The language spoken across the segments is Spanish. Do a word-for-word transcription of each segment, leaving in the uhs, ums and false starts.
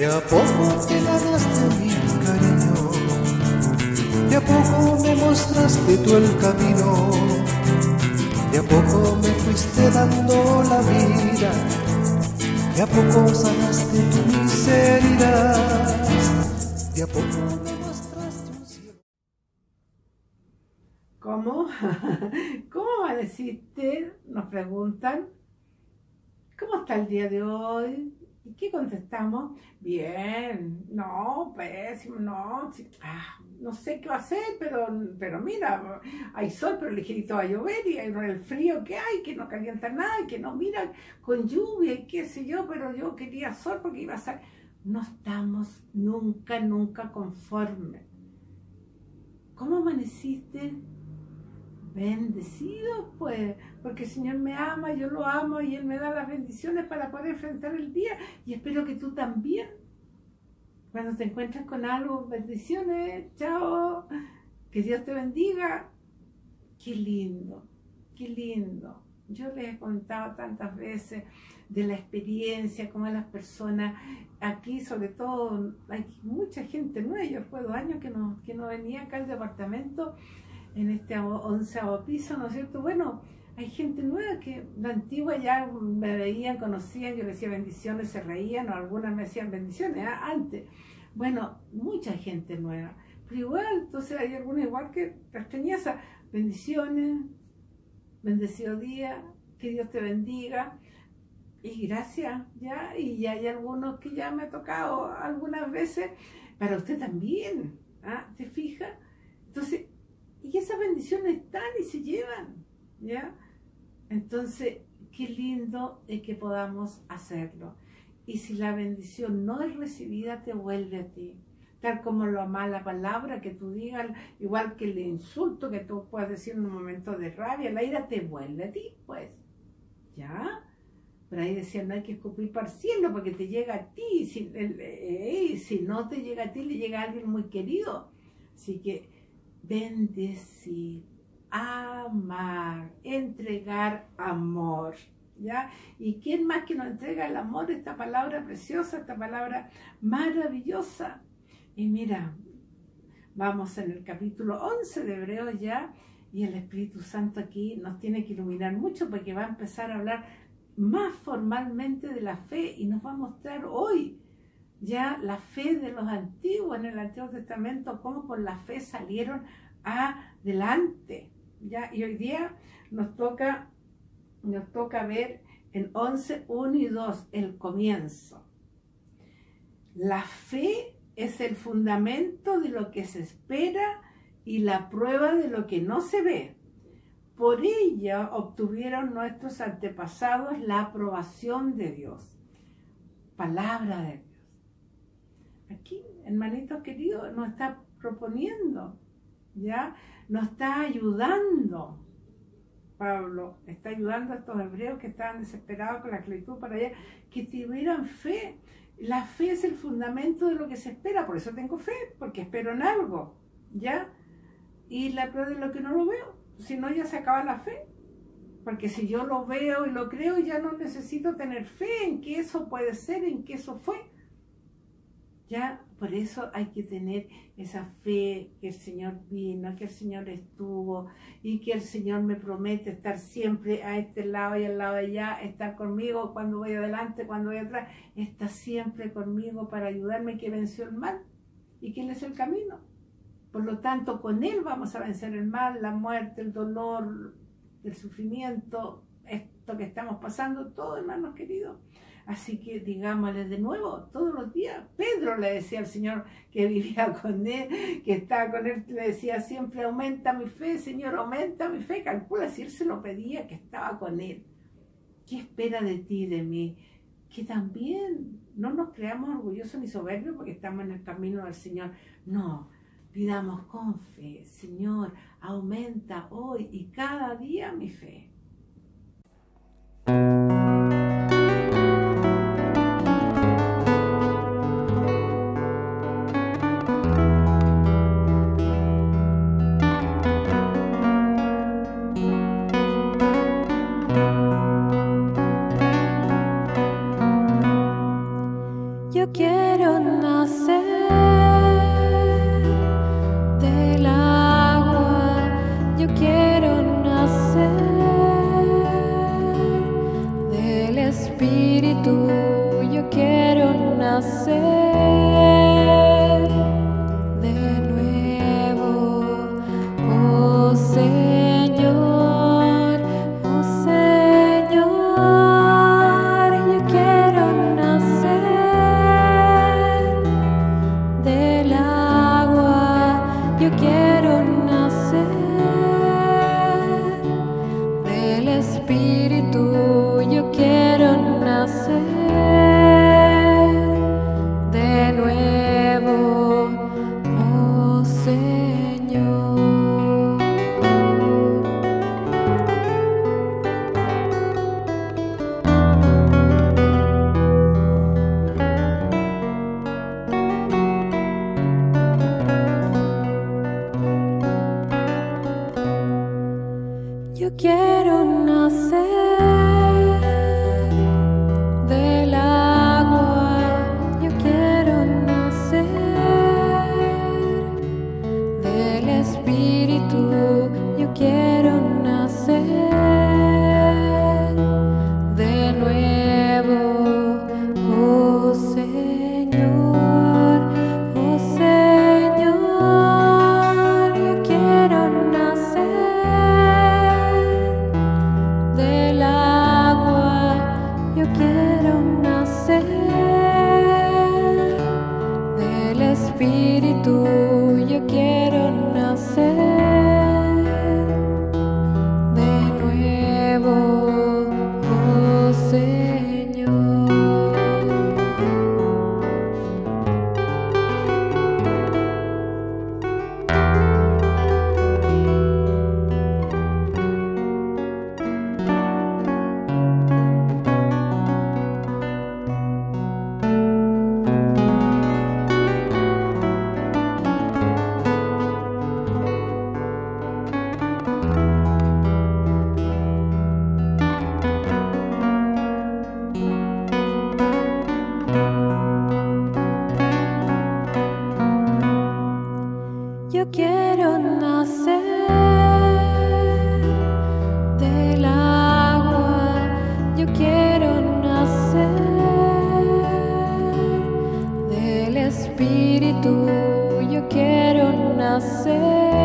a poco te ganaste mi cariño, de a poco me mostraste tú el camino, de a poco me fuiste dando la vida, de a poco sanaste tu miseria, de a poco me mostraste un cielo. ¿Cómo? ¿Cómo amaneciste? Nos preguntan. ¿Cómo está el día de hoy? ¿Y qué contestamos? Bien, no, pésimo, no, sí, ah, no sé qué va a hacer, pero, pero mira, hay sol, pero ligerito va a llover y hay el frío que hay, que no calienta nada, que no, mira, con lluvia y qué sé yo, pero yo quería sol porque iba a ser... No estamos nunca, nunca conformes. ¿Cómo amaneciste? Bendecido, pues, porque el Señor me ama, yo lo amo y Él me da las bendiciones para poder enfrentar el día. Y espero que tú también, cuando te encuentres con algo, bendiciones, chao, que Dios te bendiga. Qué lindo, qué lindo. Yo les he contado tantas veces de la experiencia, cómo las personas aquí, sobre todo, hay mucha gente nueva. Yo fue dos años que no, que no venía acá al departamento, en este onceavo piso, ¿no es cierto? Bueno, hay gente nueva que la antigua ya me veían, conocían, yo les decía bendiciones, se reían, o algunas me decían bendiciones, ¿eh? Antes. Bueno, mucha gente nueva. Pero igual, entonces hay algunos igual que las tenía esas bendiciones, bendecido día, que Dios te bendiga, y gracias, ¿ya? Y ya hay algunos que ya me ha tocado algunas veces, para usted también, ¿ah? ¿Te fijas? Entonces, y esas bendiciones están y se llevan, ¿ya? Entonces, qué lindo es que podamos hacerlo. Y si la bendición no es recibida, te vuelve a ti. Tal como la mala palabra que tú digas, igual que el insulto que tú puedas decir en un momento de rabia, la ira te vuelve a ti, pues, ¿ya? Pero ahí decían, no hay que escupir para el cielo porque te llega a ti. Si, eh, si no te llega a ti, le llega a alguien muy querido. Así que bendecir, amar, entregar amor, ¿ya? ¿Y quién más que nos entrega el amor? Esta palabra preciosa, esta palabra maravillosa. Y mira, vamos en el capítulo once de Hebreos ya, y el Espíritu Santo aquí nos tiene que iluminar mucho porque va a empezar a hablar más formalmente de la fe y nos va a mostrar hoy ya la fe de los antiguos en el Antiguo Testamento, cómo por la fe salieron adelante, ¿ya? Y hoy día nos toca, nos toca ver en once, uno y dos, el comienzo. La fe es el fundamento de lo que se espera y la prueba de lo que no se ve. Por ella obtuvieron nuestros antepasados la aprobación de Dios. Palabra de Dios. Aquí, hermanitos queridos, nos está proponiendo, ¿ya? Nos está ayudando. Pablo está ayudando a estos hebreos que estaban desesperados con la esclavitud para allá, que tuvieran fe. La fe es el fundamento de lo que se espera, por eso tengo fe, porque espero en algo, ¿ya? Y la prueba de lo que no lo veo, si no ya se acaba la fe. Porque si yo lo veo y lo creo, ya no necesito tener fe en que eso puede ser, en que eso fue. Ya, por eso hay que tener esa fe que el Señor vino, que el Señor estuvo y que el Señor me promete estar siempre a este lado y al lado de allá, estar conmigo cuando voy adelante, cuando voy atrás, está siempre conmigo para ayudarme, que venció el mal y que Él es el camino. Por lo tanto, con Él vamos a vencer el mal, la muerte, el dolor, el sufrimiento, esto que estamos pasando, todo, hermanos queridos. Así que digámosle de nuevo, todos los días. Pedro le decía al Señor que vivía con Él, que estaba con Él, le decía siempre, aumenta mi fe, Señor, aumenta mi fe. Calcula si Él se lo pedía, que estaba con Él. ¿Qué espera de ti, de mí? Que también no nos creamos orgullosos ni soberbios porque estamos en el camino del Señor. No, pidamos con fe, Señor, aumenta hoy y cada día mi fe. Yo quiero yo quiero nacer del Espíritu, yo quiero nacer de nuevo, oh Señor. Yo quiero nacer del agua, yo quiero nacer del Espíritu, yo quiero nacer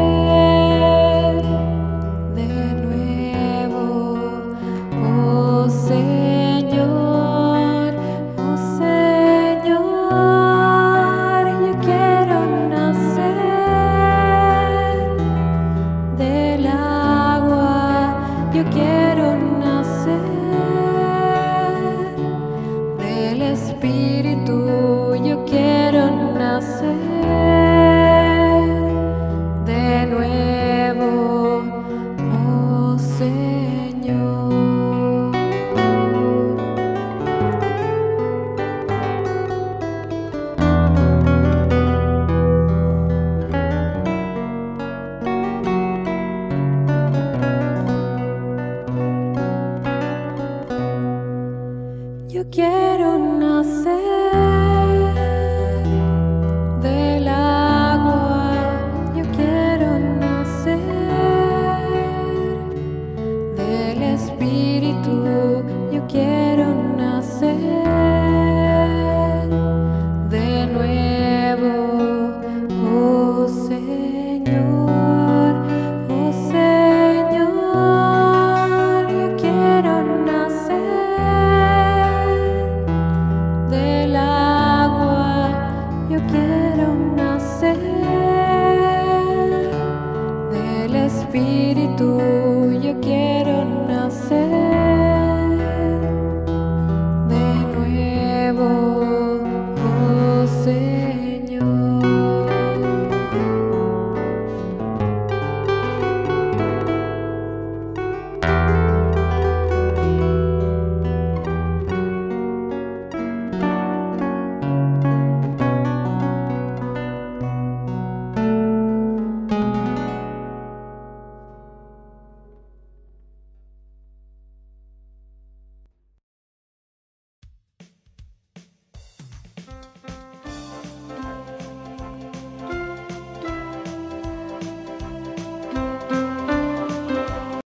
de nuevo, oh Señor, oh Señor, yo quiero nacer del agua, yo quiero nacer del Espíritu, yo quiero nacer de nuevo, oh Señor. Yo quiero nacer del agua, yo quiero nacer del Espíritu, yo quiero nacer